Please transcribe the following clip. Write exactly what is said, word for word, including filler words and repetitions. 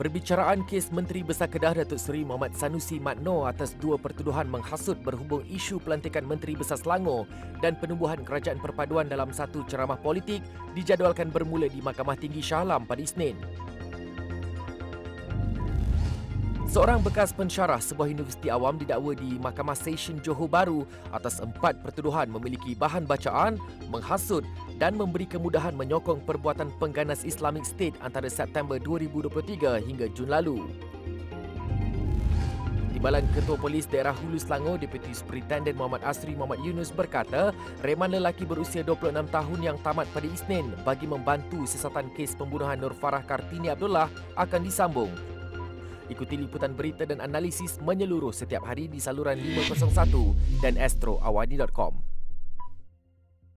Perbicaraan kes Menteri Besar Kedah Datuk Seri Mohamad Sanusi Mat Noor atas dua pertuduhan menghasut berhubung isu pelantikan Menteri Besar Selangor dan penubuhan kerajaan perpaduan dalam satu ceramah politik dijadualkan bermula di Mahkamah Tinggi Shah Alam pada Isnin. Seorang bekas pensyarah sebuah universiti awam didakwa di Mahkamah Session Johor Bahru atas empat pertuduhan memiliki bahan bacaan, menghasut dan memberi kemudahan menyokong perbuatan pengganas Islamic State antara September dua ribu dua puluh tiga hingga Jun lalu. Timbalan Ketua Polis Daerah Hulu Selangor, Deputi Superintendent Muhammad Asri Muhammad Yunus berkata, reman lelaki berusia dua puluh enam tahun yang tamat pada Isnin bagi membantu siasatan kes pembunuhan Nur Farah Kartini Abdullah akan disambung. Ikuti liputan berita dan analisis menyeluruh setiap hari di saluran lima kosong satu dan astro awani dot com.